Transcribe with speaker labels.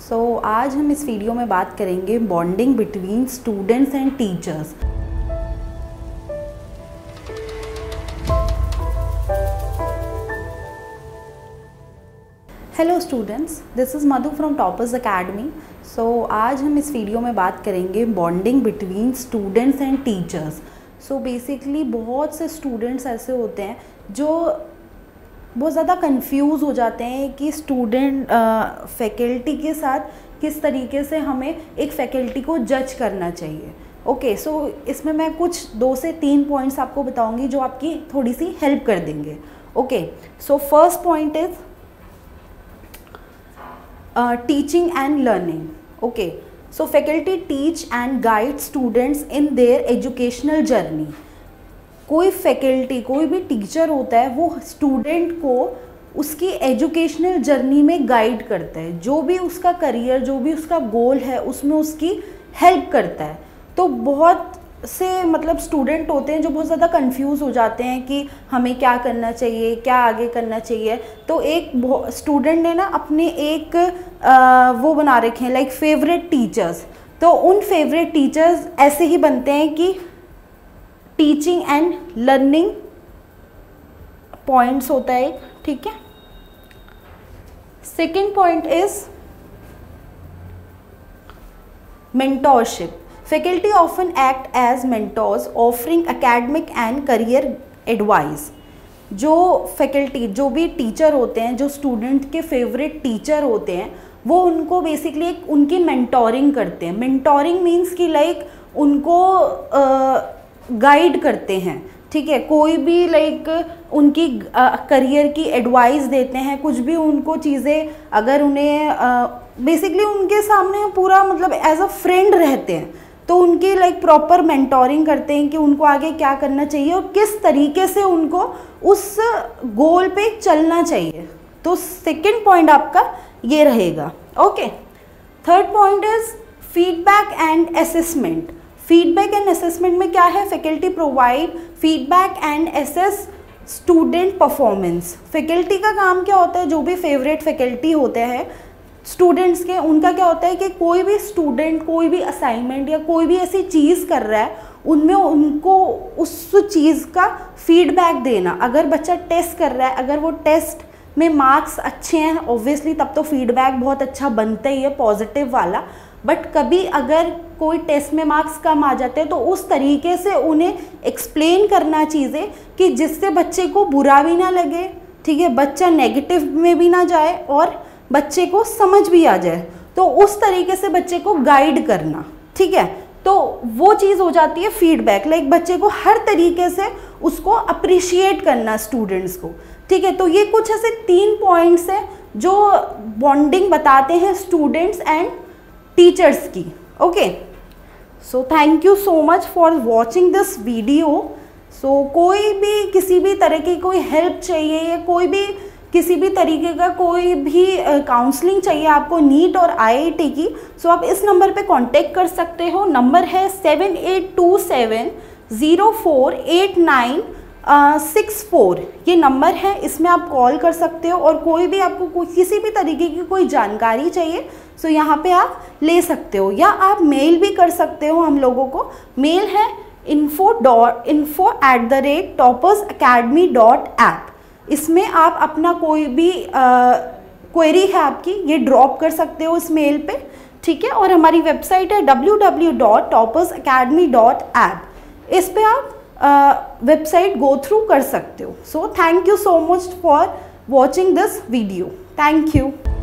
Speaker 1: आज हम इस वीडियो में बात करेंगे bonding between students and teachers. Hello students, this is Madhu from Toppers Academy. आज हम इस वीडियो में बात करेंगे bonding between students and teachers. Basically बहुत से स्टूडेंट्स ऐसे होते हैं जो बहुत ज़्यादा कंफ्यूज हो जाते हैं कि स्टूडेंट फैकल्टी के साथ किस तरीके से हमें एक फैकल्टी को जज करना चाहिए। ओके, इसमें मैं कुछ 2 से 3 पॉइंट्स आपको बताऊंगी जो आपकी थोड़ी सी हेल्प कर देंगे। Okay, first point is teaching and learning. Okay, so faculty teach and guide students in their educational journey. कोई फैकल्टी, कोई भी टीचर होता है वो स्टूडेंट को उसकी एजुकेशनल जर्नी में गाइड करता है। जो भी उसका करियर, जो भी उसका गोल है उसमें उसकी हेल्प करता है। तो बहुत से स्टूडेंट होते हैं जो बहुत ज़्यादा कंफ्यूज हो जाते हैं कि हमें क्या करना चाहिए, क्या आगे करना चाहिए। तो एक स्टूडेंट ने ना अपने एक वो बना रखे हैं लाइक फेवरेट टीचर्स। तो उन फेवरेट टीचर्स ऐसे ही बनते हैं कि टीचिंग एंड लर्निंग पॉइंट्स होता है एक, ठीक है। Second point is mentorship. Faculty often act as mentors, offering academic and career advice. जो फैकल्टी, जो भी टीचर होते हैं, जो स्टूडेंट के फेवरेट टीचर होते हैं, वो उनको बेसिकली एक उनकी मेंटोरिंग करते हैं। मेंटोरिंग मीन्स कि लाइक उनको गाइड करते हैं, ठीक है। कोई भी लाइक उनकी करियर की एडवाइस देते हैं, कुछ भी उनको चीज़ें अगर उन्हें बेसिकली उनके सामने पूरा एज अ फ्रेंड रहते हैं, तो उनकी लाइक प्रॉपर मेंटोरिंग करते हैं कि उनको आगे क्या करना चाहिए और किस तरीके से उनको उस गोल पे चलना चाहिए। तो सेकंड पॉइंट आपका ये रहेगा। Okay, third point is feedback and assessment. Feedback and assessment में क्या है? Faculty provide feedback and assess student performance. Faculty का काम क्या होता है? जो भी फेवरेट फैकल्टी होते हैं स्टूडेंट्स के, उनका क्या होता है कि कोई भी स्टूडेंट कोई भी असाइनमेंट या कोई भी ऐसी चीज़ कर रहा है, उनमें उनको उस चीज़ का फीडबैक देना। अगर बच्चा टेस्ट कर रहा है, अगर वो टेस्ट में मार्क्स अच्छे हैं ऑब्वियसली तब तो फीडबैक बहुत अच्छा बनता ही है, पॉजिटिव वाला। बट कभी अगर कोई टेस्ट में मार्क्स कम आ जाते हैं तो उस तरीके से उन्हें एक्सप्लेन करना चीज़ें कि जिससे बच्चे को बुरा भी ना लगे, ठीक है, बच्चा नेगेटिव में भी ना जाए और बच्चे को समझ भी आ जाए। तो उस तरीके से बच्चे को गाइड करना, ठीक है। तो वो चीज़ हो जाती है फीडबैक, लाइक बच्चे को हर तरीके से उसको अप्रिशिएट करना स्टूडेंट्स को, ठीक है। तो ये कुछ ऐसे 3 पॉइंट्स हैं जो बॉन्डिंग बताते हैं स्टूडेंट्स एंड टीचर्स की। Okay, so thank you so much for watching this video. कोई भी किसी भी तरह की कोई हेल्प चाहिए या कोई भी किसी भी तरीके का कोई भी काउंसलिंग चाहिए आपको नीट और IIT की, आप इस नंबर पे कांटेक्ट कर सकते हो। नंबर है 7827048964। ये नंबर है, इसमें आप कॉल कर सकते हो और कोई भी आपको किसी भी तरीके की कोई जानकारी चाहिए यहाँ पे आप ले सकते हो, या आप मेल भी कर सकते हो हम लोगों को। मेल है info@toppersacademy.app। इसमें आप अपना कोई भी क्वेरी है आपकी, ये ड्रॉप कर सकते हो इस मेल पे, ठीक है। और हमारी वेबसाइट है www.toppersacademy.app। इस पे आप वेबसाइट गो थ्रू कर सकते हो। Thank you so much for watching this video. Thank you.